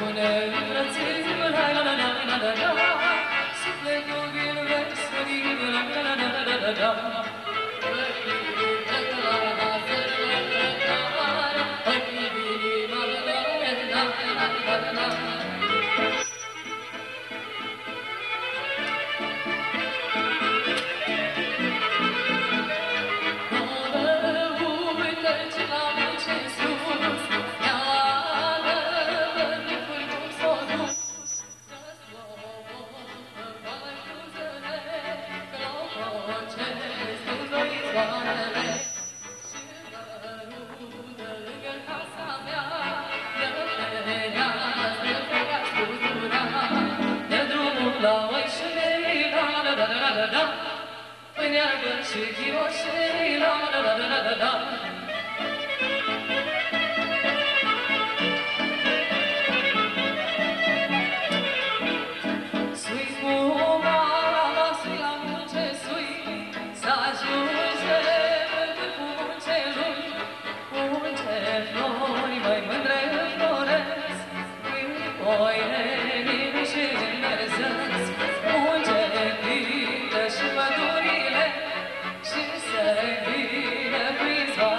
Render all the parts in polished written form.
Și să vină prin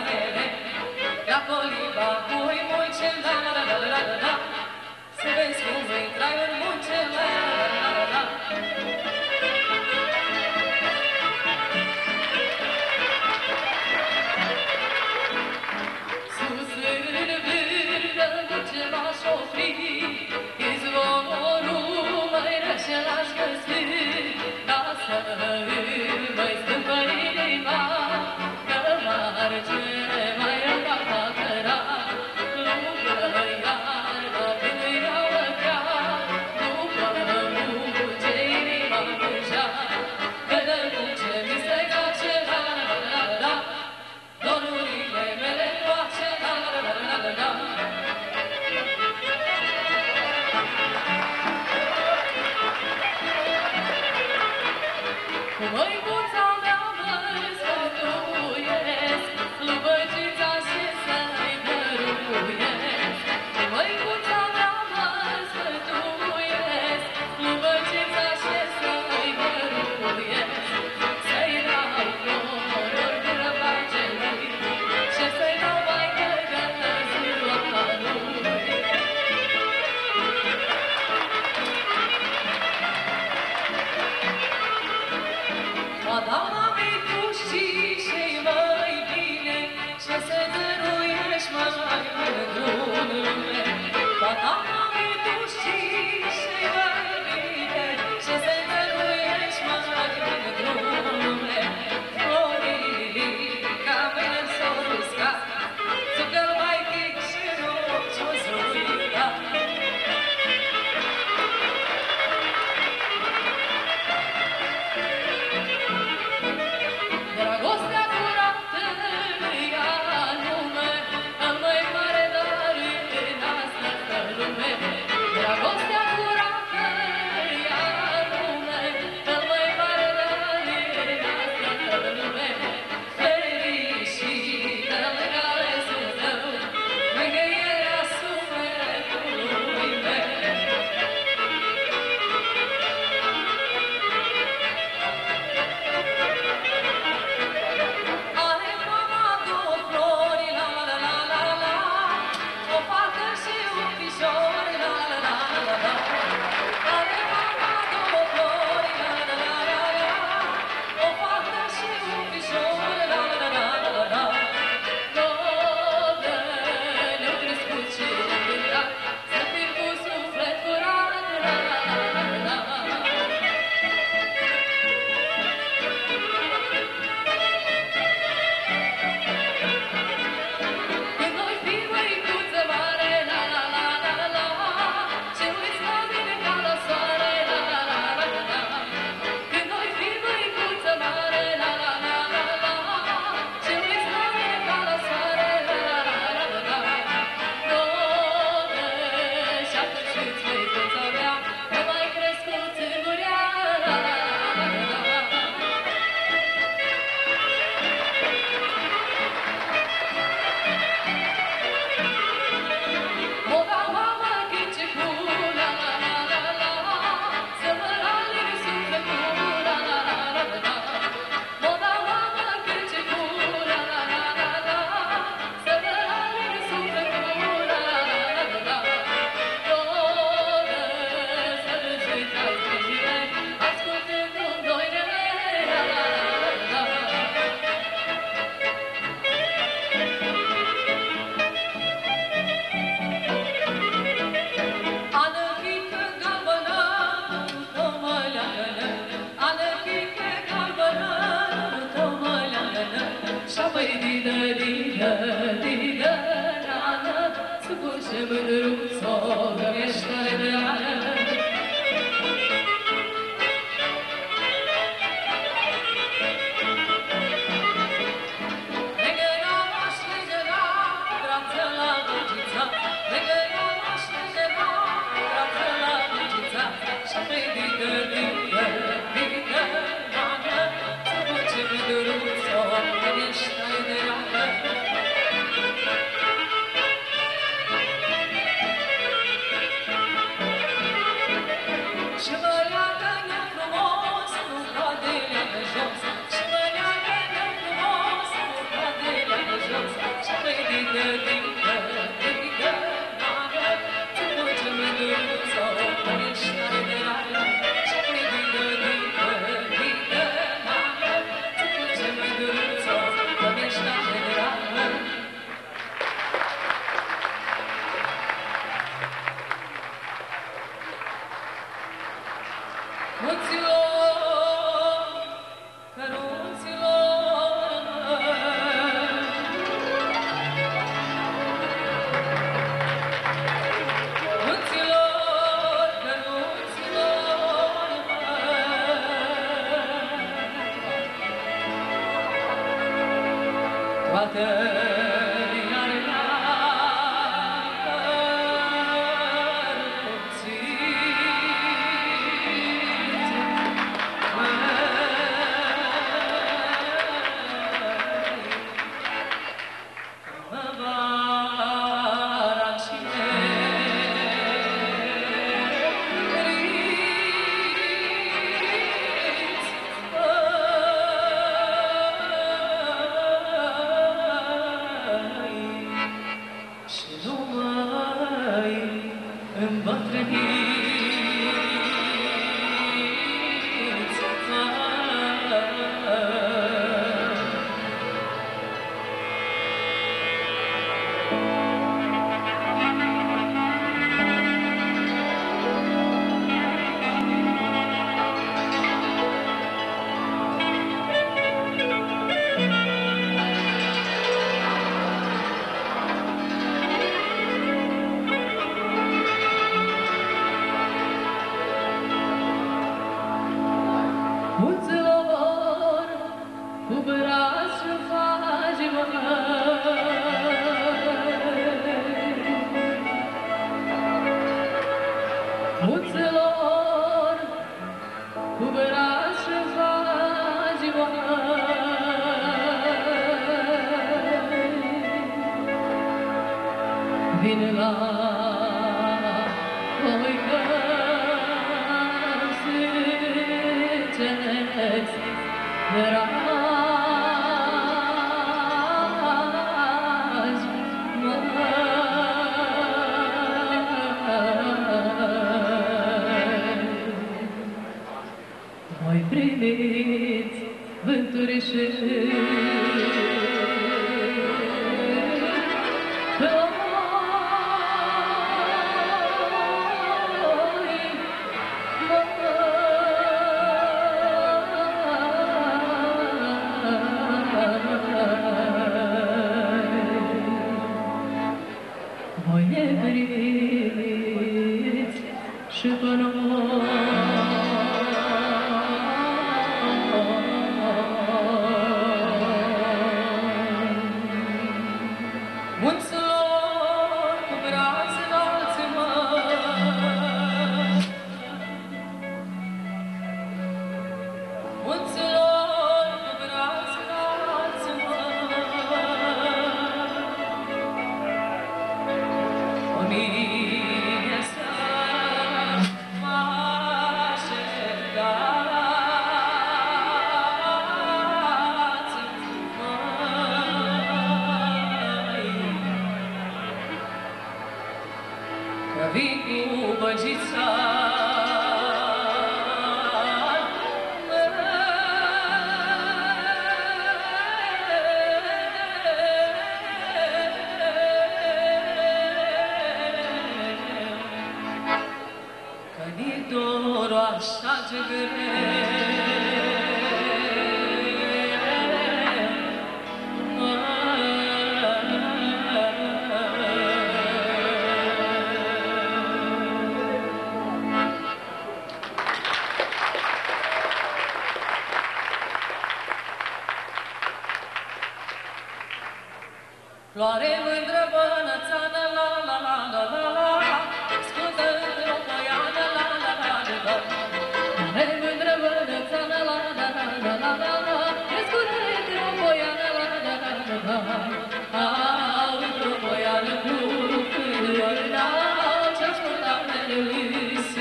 Floare mândră bănățană, la la la la la la, scută într-o poiană, la la la la la. Floare mândră bănățană, la la la la la la la, scută într-o poiană, la la la la la la. Au într-o poiană cu câini, au ce-asculta melisi.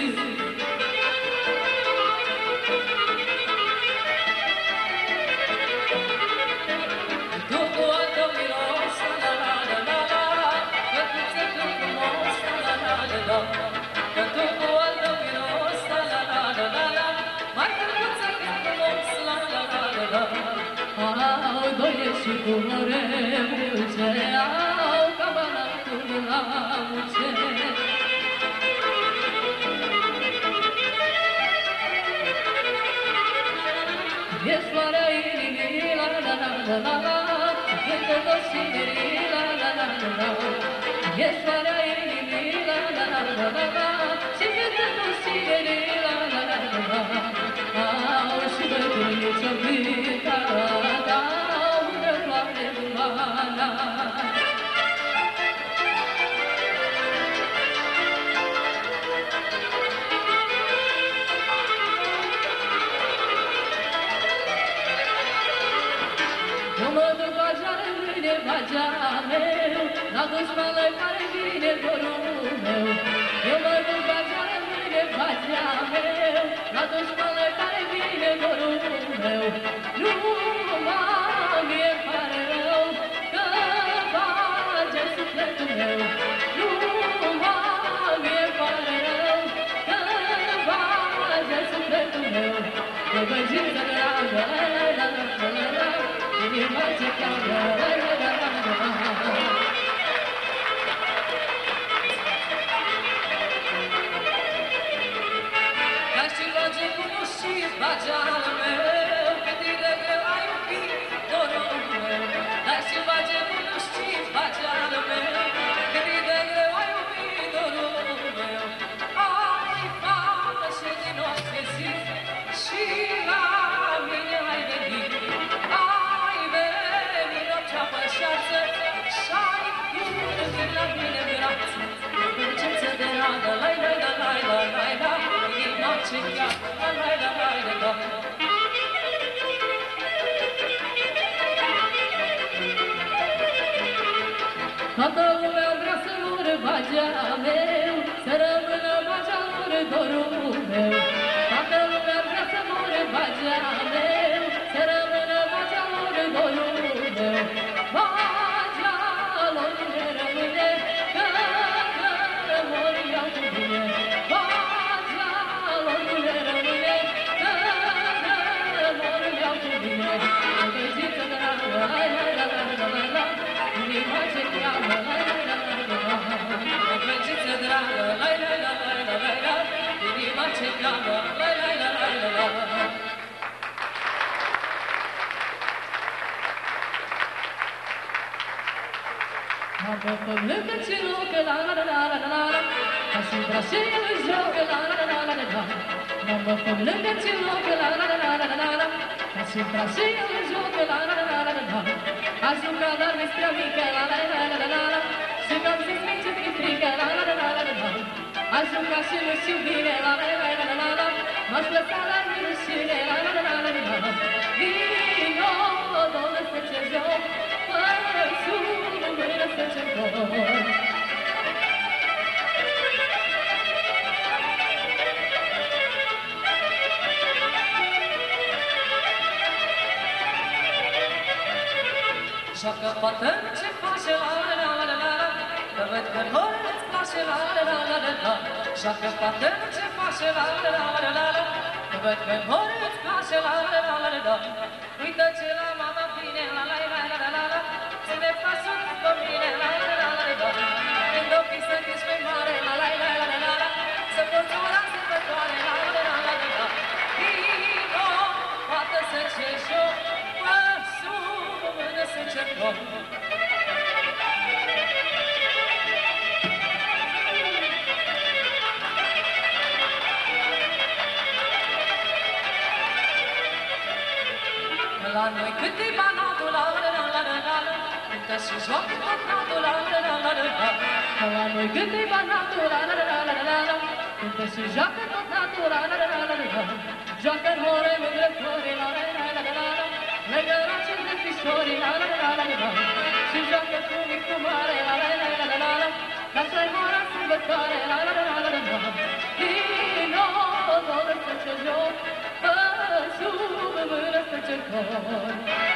Și cu moremuce au cabanatul la muce. E soarea inimii, la la la la la la, cântă dosirii, la la la la la. E soarea inimii, la la la la la la, și cântă dosirii, la la la la la. Au și bătrânii ce-o cântă, eu mă duc la jară, mâine va geara meu, la dușmană care vine dorul meu. Eu mă duc la jară, mâine va geara meu, la dușmană care vine dorul meu. Nu mie pare rău că bage sufletul meu. Nu mie pare rău că bage sufletul meu. Că băgiță dragă, la la la la la la, inima ce cheamă, la la la la la. Ca și bage cum nu și bagea meu, cât e de greu ai iubit dorul meu. Dar și bage cum nu știi bagea meu, cât e de greu ai iubit dorul meu. Ai fată și din orice zi și la mine ai venit. Ai venit noaptea pășeață și-ai venit la mine în brațe. Dulcețe de radă, lai lai la lai la lai la, inima ce cheamă, la lai la lai la la. Toată lumea vrea să mură bagea meu, să rămână bagea lor dorul meu. Toată lumea vrea să mură bagea meu, să rămână bagea lor dorul meu. Bagea lor ne rămâne, că mor iau cu bine. Bagea lor ne rămâne, că mor iau cu bine. O băjiță dragă, hai la la la la la la, inima ce cheamă, la la la la la la. O băjiță dragă, la la la la la la la, inima ce cheamă, la la la la la la. Mamă pământă ce locă, la la la la la la la, ca și brașeie își joacă, la la la la la la la. Mamă pământă ce locă, la la la la la la la, ca și brașeie își joacă, la la la la la la. Aș juca doar despre mică, la la la la la la la, și că-mi se sminge prin frică, la la la la la la la. Aș juca și nu știu bine, la la la la la la la, m-aș lăsa la rușine, la la la la la la la. Vino, Doamne, să ce joc, fără sus, mâine să ce joc. Joacă fată ce face, la la la la la la, că văd că lor îți place, la la la la la la. Joacă fată ce face, la la la la la la, că văd că lor îți place, la la la la la. Uită ce la mama vine, la la la la la la la, să ne faci un cu mine, la la la la la la. Când ochii să fiți mai mare, la la la la la la, să poți ura sărbătoare, la la la la la la. Vino, poate să ce joc, să cercăm. La noi cât e banatul, la la la la la la, cântă și joacă tot natul, la la la la la. Ca la noi când îi va natul, la la la la la la. Cântă și joacă tot natul, la la la la la. Joacă în more mândre flori, la la la la la la. Lângă racii de fișori, la la la la la. Și joacă cu mic cu mare, la la la la la la. Ca să-i mora sâmbătoare, la la la la la la. Vino, doră să ce joc, sub mână să ce cor.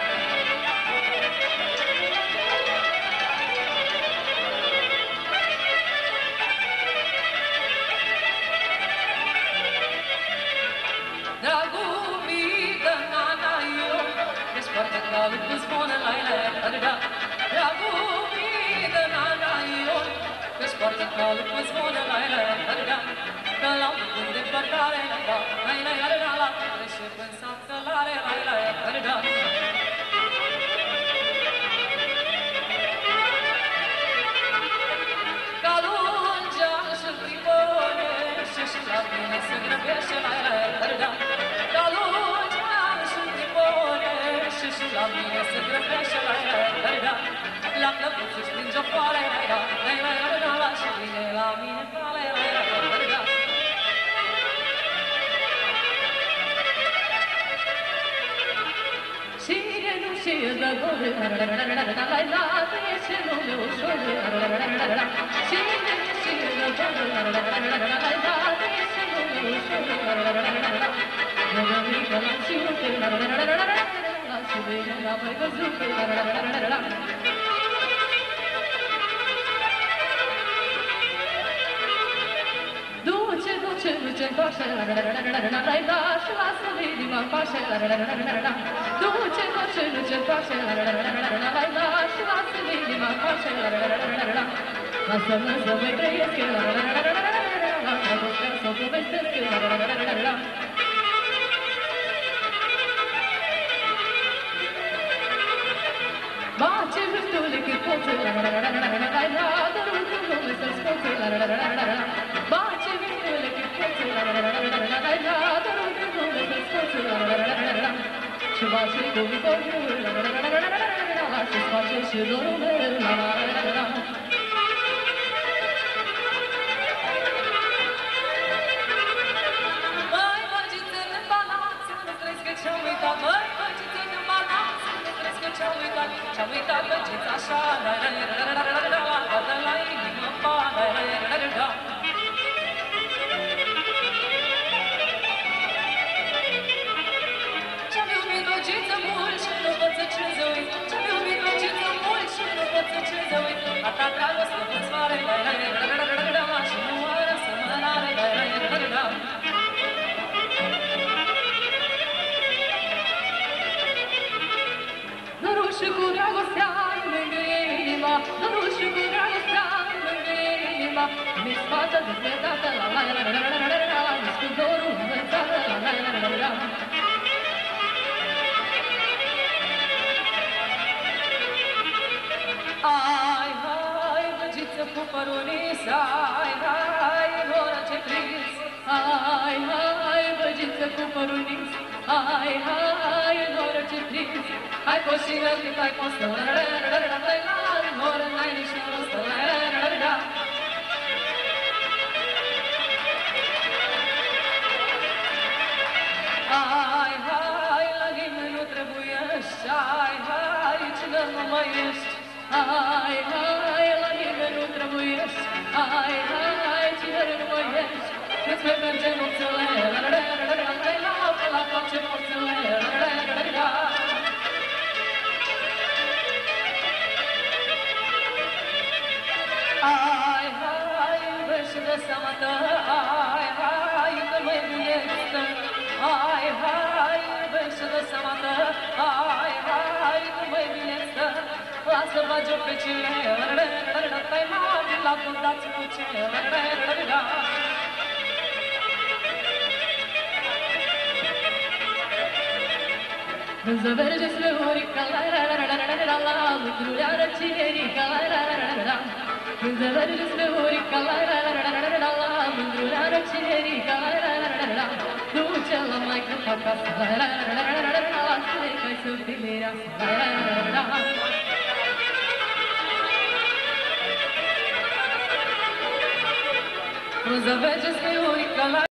Dragul mii de nana eu, ești foarte calul cu zvonă la la la la. Dragul mii de nana eu, ești foarte calul cu zvonă la la la la. Că l-am făcut de părtare la la la la la la. Și pensam că l-are la la la la. Ca lungea și privonește și la mine se grăbește la la la la. Ca lungea și privonește și la mine se grăbește la la la la. La clăpuț își plânge foare la la la la la la. Și vine la mine foare la la la la. Și renunție de dor, la la la la la la la. Trece lume ușor, la la la la la la. Și renunție de dor, la la la la la la la. Trece lume ușor, la la la la la la. Lângă mică la șiute, la la la la la la. Și bine la mai văzut, la la la la la la. Duce, duce, duce în coașe, la la la la la la la la. Și lasă-mi inima în pașe, la la la la la la la. Duce, duce, duce în coașe, la la la la la la la la. Și lasă-mi inima în pașe, la la la la la la la. Lasă-mă să mai trăiesc, la la la la la la la. Dragostea să o povestesc, la la la la la la la. Bace vântule cât poți, la la la la la la la la. Dă-l cu lume să-l scoți, la la la la la la la. Bace vântule cât poți, la la la la la la la la. Dă-l cu lume să-l scoți, la la la la la la la. Și bace cu viitorul, la la la la la la la la. Și-ți face și dorul meu, la la la la la la. Măi, mărgițe-n în balanț, nu crezi că ce-am uitat. Măi, mărgițe-n în balanț, nu crezi că ce-am uitat. Ce-am uitat mărgița așa, la la la la la la la la. Bată la inimă, pa, la la la la la la. Ce-am iubit mărgiță mult și nu pot să ce să uit. Ce-am iubit mărgiță mult și nu pot să ce să uit. A ta dragoste cu soare, la la la la la la la la. Și nu mă lăsă mânare, la la la la la la. Dăruși cu dragostea lângă inima, dăruși cu dragostea lângă inima. Mi-s față dezletată, la la la la la la la la la. Mi-s cu dorul învățată, la la la la la la. Ai, hai, băgiță cu părunis, ai, hai, ora ce prins. Hai, hai, băgiță cu părul nins. Hai, hai, ora ce prins. Hai fost și răzbit, hai fost, la la la la la la la la. Ora n-ai nici rost, la la la la la la. Hai, hai, la nimeni nu trebuiești, hai, hai, cine nu mai ești. Hai, hai, la nimeni nu trebuiești. Hai, hai, cine nu mai ești. Îți vei merge nopțile, la la la la la la la la. Pe la toate porțile, la la la la la la. Hai, hai, iubește de seama ta, hai, hai, că mai bine stă. Hai, hai, iubește de seama ta, hai, hai, că mai bine stă. Lasă bagi-o pe cele, la la la la la la la. La contați cu cele, la la la la la. Brânză verde slăurică, la la la la la la la. Mândruleară cinerică, la la la la la. Brânză verde slăurică, la la la la la la la. Mândruleară cinerică, la la la la la. Duce la maică pe acasă, la la la la la la la. Spune că-i să fii mireasă, la la la la la. frunză vege spre unica la